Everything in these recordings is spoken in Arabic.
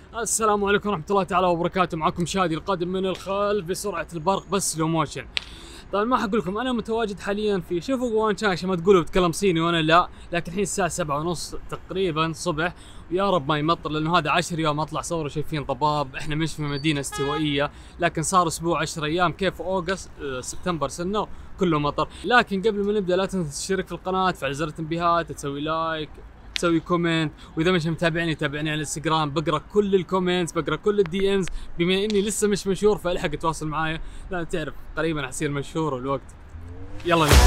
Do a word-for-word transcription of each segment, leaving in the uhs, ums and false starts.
السلام عليكم ورحمة الله تعالى وبركاته. معكم شادي القادم من الخلف بسرعة البرق بس سلو موشن. طبعا ما حقول لكم انا متواجد حاليا في شوفوا جوان شاشة، ما تقولوا بتكلم صيني وانا لا، لكن الحين الساعة سبعة ونص تقريبا الصبح، ويا رب ما يمطر لانه هذا عشر يوم اطلع صور وشايفين ضباب. احنا مش في مدينة استوائية، لكن صار اسبوع عشر ايام كيف اوغست آه سبتمبر سنة كله مطر. لكن قبل ما نبدا لا تنسى تشترك في القناة، تفعل زر التنبيهات، تسوي لايك، تسوي كومنت، واذا مش متابعني تابعني على الانستغرام، بقرا كل الكومنتس، بقرا كل الدي امز. بما اني لسه مش مشهور فالحق تواصل معايا، لا تعرف قريبا حصير مشهور والوقت. يلا نبدأ.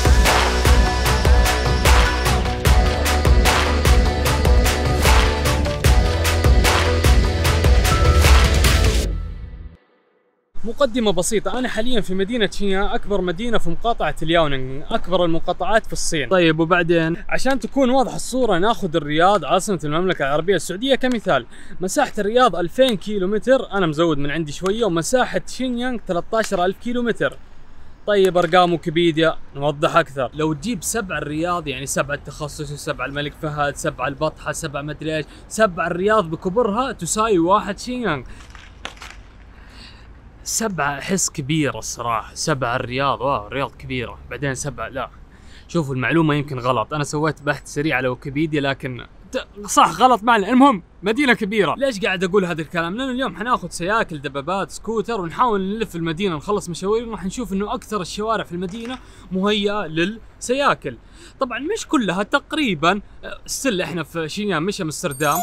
مقدمة بسيطة، أنا حاليا في مدينة شينيان، أكبر مدينة في مقاطعة الياونينغ، أكبر المقاطعات في الصين. طيب وبعدين عشان تكون واضحة الصورة ناخذ الرياض عاصمة المملكة العربية السعودية كمثال. مساحة الرياض ألفين كيلو متر، أنا مزود من عندي شوية، ومساحة شينيانغ ثلاثة عشر ألف كيلو متر. طيب أرقام ويكيبيديا نوضح أكثر. لو تجيب سبع الرياض يعني سبع التخصص، سبع الملك فهد، سبع البطحة، سبع مدري ايش، سبع الرياض بكبرها تساوي واحد شينيانغ. سبعة أحس كبيرة الصراحة، سبعة الرياض، واو الرياض كبيرة، بعدين سبعة لا. شوفوا المعلومة يمكن غلط، أنا سويت بحث سريع على ويكيبيديا لكن صح غلط معنا. المهم مدينة كبيرة. ليش قاعد أقول هذا الكلام؟ لأن اليوم حناخذ سياكل، دبابات، سكوتر، ونحاول نلف المدينة نخلص مشاوير، وراح نشوف إنه أكثر الشوارع في المدينة مهيئة للسياكل. طبعا مش كلها، تقريبا ستيل إحنا في شينيان مش أمستردام.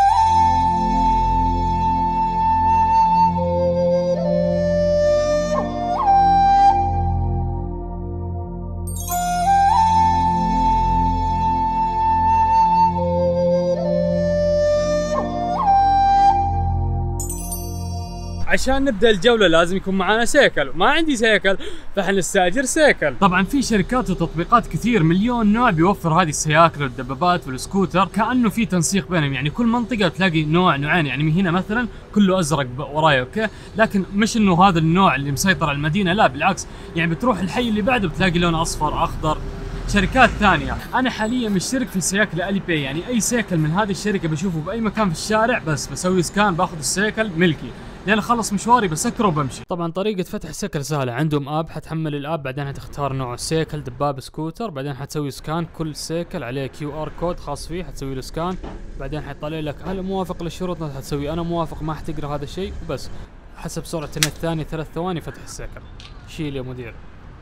عشان نبدا الجوله لازم يكون معنا سيكل، وما عندي سيكل فحنستاجر سيكل. طبعا في شركات وتطبيقات كثير مليون نوع بيوفر هذه السياكل والدبابات والسكوتر، كانه في تنسيق بينهم، يعني كل منطقه تلاقي نوع نوعين. يعني من هنا مثلا كله ازرق وراي اوكي، لكن مش انه هذا النوع اللي مسيطر على المدينه، لا بالعكس، يعني بتروح الحي اللي بعده بتلاقي لون اصفر اخضر. شركات ثانيه، انا حاليا مشترك في سياكل الي باي، يعني اي سيكل من هذه الشركه بشوفه باي مكان في الشارع بس بسوي سكان باخذ السيكل ملكي، لين اخلص مشواري بسكره وبمشي. طبعا طريقه فتح السيكل سهله، عندهم اب، حتحمل الاب، بعدين حتختار نوع السيكل، دباب، سكوتر، بعدين حتسوي سكان، كل سيكل عليه كيو ار كود خاص فيه، حتسوي له سكان، بعدين حيطلع لك هل موافق للشروط، حتسوي انا موافق، ما حتقرا هذا الشيء وبس. حسب سرعه النت الثاني ثلاث ثواني فتح السيكل. شيل يا مدير.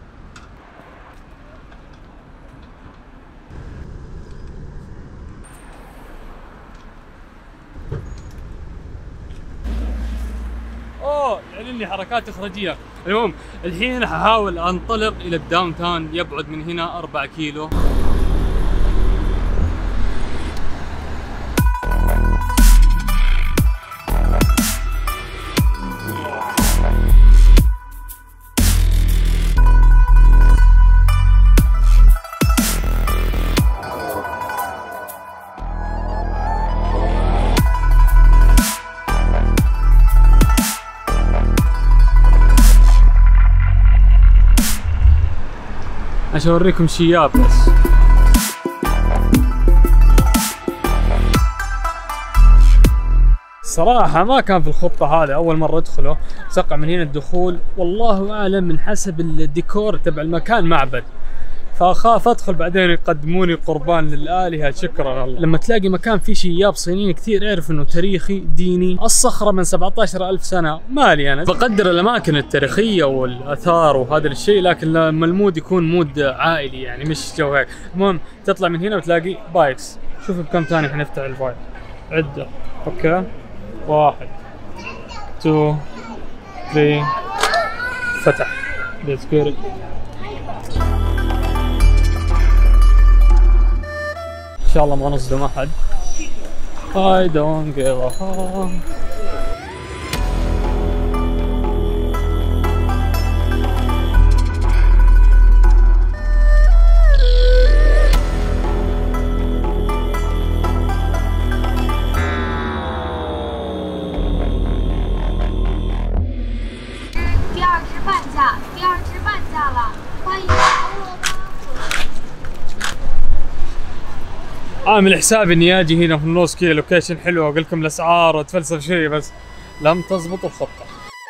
اوه يعني لي حركات اخراجيه. المهم الحين ححاول انطلق الى الداون تاون، يبعد من هنا أربعة كيلو. عشان اوريكم شياب بس. صراحة ما كان في الخطة هذا، أول مرة أدخله، سقع من هنا الدخول، والله أعلم من حسب الديكور تبع المكان معبد، فأخاف أدخل بعدين يقدموني قربان للآلهة. شكرا الله. لما تلاقي مكان فيه شياب صينيين كثير اعرف إنه تاريخي ديني. الصخرة من سبعة عشر ألف سنة، مالي أنا بقدر الأماكن التاريخية والآثار وهذا الشيء، لكن لما المود يكون مود عائلي يعني مش جو هيك. المهم تطلع من هنا وتلاقي بايكس. شوف بكم ثاني حنفتح الفايل. عدة أوكي، واحد تو ثري، فتح. Let's get it. إن شاء الله ما نصدم أحد. I don't give a fuck. عامل حسابي اني اجي هنا في النص كذا لوكيشن حلو واقول لكم الاسعار واتفلسف شيء، بس لم تزبط الخطه.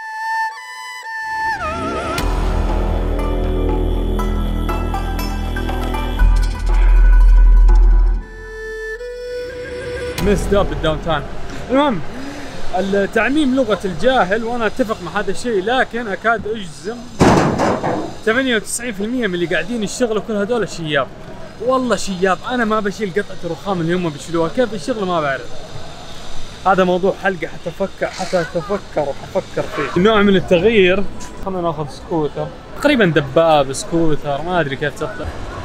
مس داب الداون تاون. المهم التعميم لغة الجاهل، وانا اتفق مع هذا الشيء، لكن اكاد اجزم ثمانية وتسعين بالمئة من اللي قاعدين يشتغلوا كل هذول شياب. والله شياب، انا ما بشيل قطعة الرخام اللي هم بيشيلوها، كيف يشتغلوا ما بعرف. هذا موضوع حلقة حتى افكر حتى اتفكر وافكر فيه. نوع من التغيير. خلينا ناخذ سكوتر، تقريبا دباب سكوتر ما ادري كيف تطلع.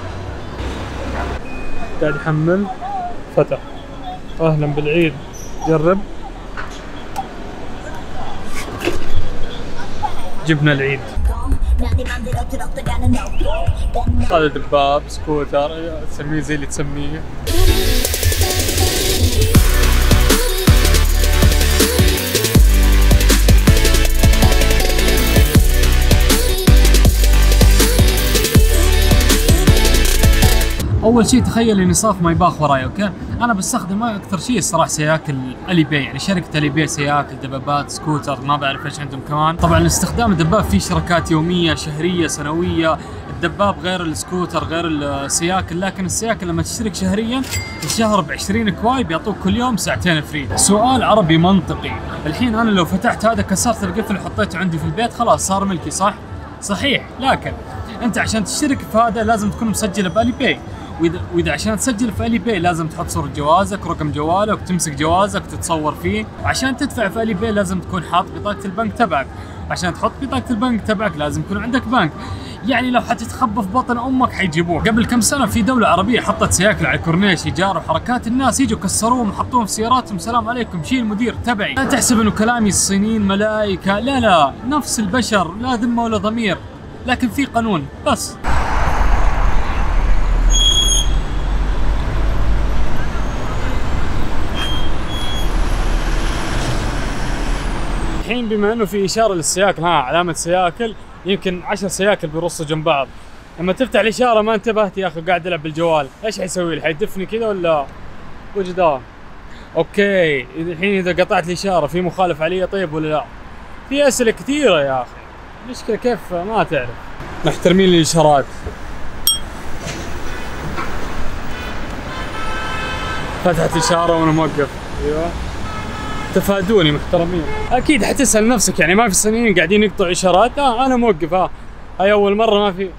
قاعد يحمل، فتح. اهلا بالعيد، جرب. جبنا العيد. هذا دباب سكوتر، تسميه زي اللي تسميه. اول شيء تخيل اني صاف ما يباخ وراي، اوكي؟ انا بستخدم اكثر شيء الصراحه سياكل اليباي، يعني شركه اليباي سياكل، دبابات، سكوتر، ما بعرف ايش عندهم كمان. طبعا استخدام الدباب فيه شركات يوميه، شهريه، سنويه. الدباب غير السكوتر غير السياكل، لكن السياكل لما تشترك شهريا الشهر ب عشرين كواي بيعطوك كل يوم ساعتين فري. سؤال عربي منطقي، الحين انا لو فتحت هذا كسرت القفل وحطيته عندي في البيت خلاص صار ملكي، صح؟ صحيح، لكن انت عشان تشترك في هذا لازم تكون مسجل باليباي، وإذا, وإذا عشان تسجل في اليباي لازم تحط صورة جوازك، رقم جوالك، وتمسك جوازك تتصور فيه. وعشان تدفع في اليباي لازم تكون حاط بطاقة البنك تبعك، عشان تحط بطاقة البنك تبعك لازم يكون عندك بنك. يعني لو حتتخبى في بطن امك حيجيبوك. قبل كم سنة في دولة عربية حطت سياكل على الكورنيش، يجاروا حركات الناس، يجوا كسروهم وحطوهم في سياراتهم، سلام عليكم شيل المدير تبعي. لا تحسب انه كلامي الصينيين ملائكة، لا لا، نفس البشر، لا ذمة ولا ضمير، لكن في قانون بس. الحين بما انه في اشاره للسياكل، ها علامه سياكل، يمكن عشر سياكل بيرصوا جنب بعض. لما تفتح الاشاره ما انتبهت يا اخي قاعد العب بالجوال، ايش حيسوي لي؟ حيدفني كذا ولا وجدان؟ اوكي، الحين اذا قطعت الاشاره في مخالف علي طيب ولا لا؟ في اسئله كثيره يا اخي، المشكله كيف ما تعرف. محترمين الاشارات. فتحت اشاره وانا موقف، ايوه تفادوني محترمين. اكيد حتسال نفسك يعني ما في صينيين قاعدين يقطعوا اشارات؟ اه انا موقف، ها هاي اول مره ما في.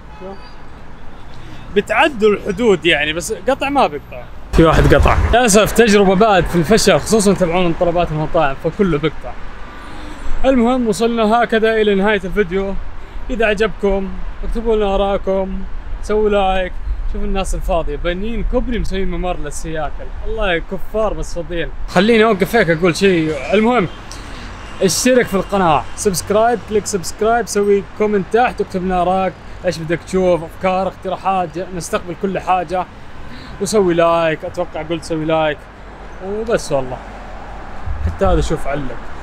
بتعدوا الحدود يعني، بس قطع ما بيقطع. في واحد قطع للاسف، تجربه بات في الفشل، خصوصا تبعون طلبات المطاعم فكله بيقطع. المهم وصلنا هكذا الى نهايه الفيديو. اذا عجبكم اكتبوا لنا اراءكم، سووا لايك. شوف الناس الفاضيه بانين كوبري مسويين ممر للسياكل، والله كفار بس فاضيين. خليني اوقف هيك اقول شيء. المهم اشترك في القناه، سبسكرايب، كليك سبسكرايب، سوي كومنت تحت، اكتب لنا اراك، ايش بدك تشوف، افكار، اقتراحات، نستقبل كل حاجه. وسوي لايك، اتوقع قلت سوي لايك وبس والله. حتى هذا شوف علق.